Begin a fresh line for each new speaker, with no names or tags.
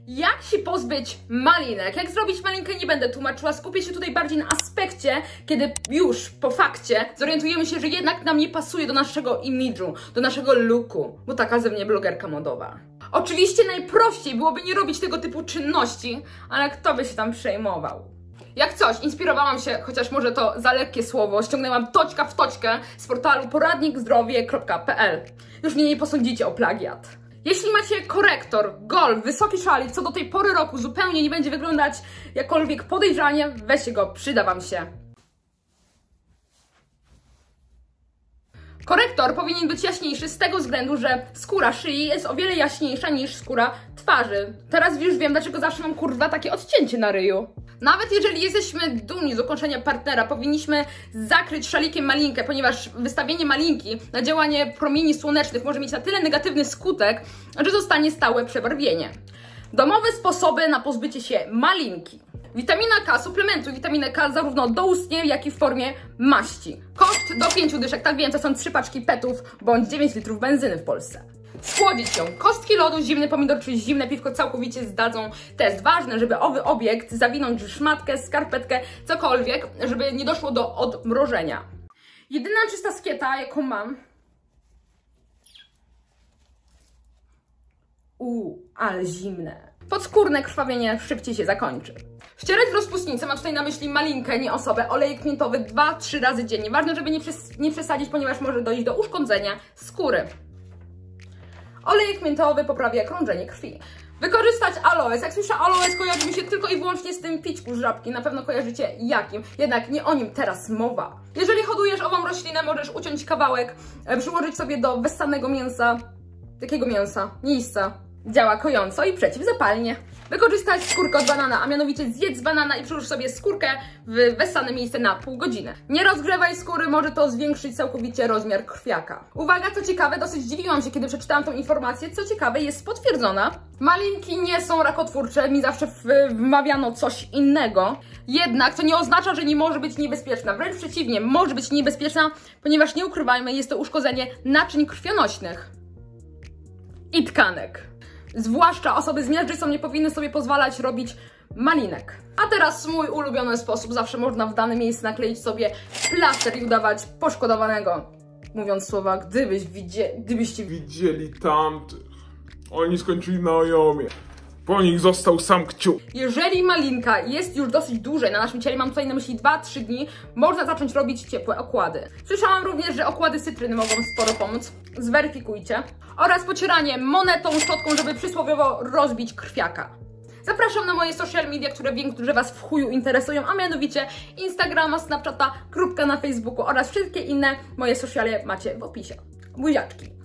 Jak się pozbyć malinek? Jak zrobić malinkę nie będę tłumaczyła, skupię się tutaj bardziej na aspekcie, kiedy już po fakcie zorientujemy się, że jednak nam nie pasuje do naszego imidżu, do naszego looku, bo taka ze mnie blogerka modowa. Oczywiście najprościej byłoby nie robić tego typu czynności, ale kto by się tam przejmował? Jak coś, inspirowałam się, chociaż może to za lekkie słowo, ściągnęłam toczka w toczkę z portalu poradnikzdrowie.pl. Już mnie nie posądzicie o plagiat. Jeśli macie korektor, golf, wysoki szalik, co do tej pory roku zupełnie nie będzie wyglądać jakkolwiek podejrzanie, weźcie go, przyda wam się. Korektor powinien być jaśniejszy z tego względu, że skóra szyi jest o wiele jaśniejsza niż skóra twarzy. Teraz już wiem, dlaczego zawsze mam kurwa takie odcięcie na ryju. Nawet jeżeli jesteśmy dumni z ukończenia partnera, powinniśmy zakryć szalikiem malinkę, ponieważ wystawienie malinki na działanie promieni słonecznych może mieć na tyle negatywny skutek, że zostanie stałe przebarwienie. Domowe sposoby na pozbycie się malinki. Witamina K, suplementuj witaminę K zarówno doustnie, jak i w formie maści. Koszt do 5 dyszek, tak wiem, to są 3 paczki petów bądź 9 litrów benzyny w Polsce. Schłodzić ją. Kostki lodu, zimny pomidor czy zimne piwko całkowicie zdadzą test. Ważne, żeby owy obiekt zawinąć w szmatkę, skarpetkę, cokolwiek, żeby nie doszło do odmrożenia. Jedyna czysta skieta, jaką mam... ale zimne. Podskórne krwawienie szybciej się zakończy. Wcierać w rozpustnicę, mam tutaj na myśli malinkę, nie osobę, olejek miętowy 2-3 razy dziennie. Ważne, żeby nie przesadzić, ponieważ może dojść do uszkodzenia skóry. Olejek miętowy poprawia krążenie krwi. Wykorzystać aloes. Jak słyszę aloes, kojarzy mi się tylko i wyłącznie z tym pićku z żabki. Na pewno kojarzycie jakim, jednak nie o nim teraz mowa. Jeżeli hodujesz ową roślinę, możesz uciąć kawałek, przyłożyć sobie do wessanego mięsa. Jakiego mięsa? Miejsca. Działa kojąco i przeciwzapalnie. Wykorzystać skórkę od banana, a mianowicie zjedz banana i przyłóż sobie skórkę w wessane miejsce na pół godziny. Nie rozgrzewaj skóry, może to zwiększyć całkowicie rozmiar krwiaka. Uwaga, co ciekawe, dosyć zdziwiłam się, kiedy przeczytałam tą informację, co ciekawe, jest potwierdzona. Malinki nie są rakotwórcze, mi zawsze wmawiano coś innego. Jednak to nie oznacza, że nie może być niebezpieczna. Wręcz przeciwnie, może być niebezpieczna, ponieważ nie ukrywajmy, jest to uszkodzenie naczyń krwionośnych i tkanek. Zwłaszcza osoby z miażdżycą nie powinny sobie pozwalać robić malinek. A teraz mój ulubiony sposób. Zawsze można w dane miejsce nakleić sobie plaster i udawać poszkodowanego. Mówiąc słowa, gdybyście
widzieli tamtych. Oni skończyli na ojomie. Po nich został sam kciuk.
Jeżeli malinka jest już dosyć dłużej na naszym ciele, mam tutaj na myśli 2-3 dni, można zacząć robić ciepłe okłady. Słyszałam również, że okłady z cytryny mogą sporo pomóc. Zweryfikujcie. Oraz pocieranie monetą, szczotką, żeby przysłowiowo rozbić krwiaka. Zapraszam na moje social media, które wiem, że Was w chuju interesują, a mianowicie Instagrama, Snapchata, grupka na Facebooku oraz wszystkie inne moje sociale macie w opisie. Buziaczki.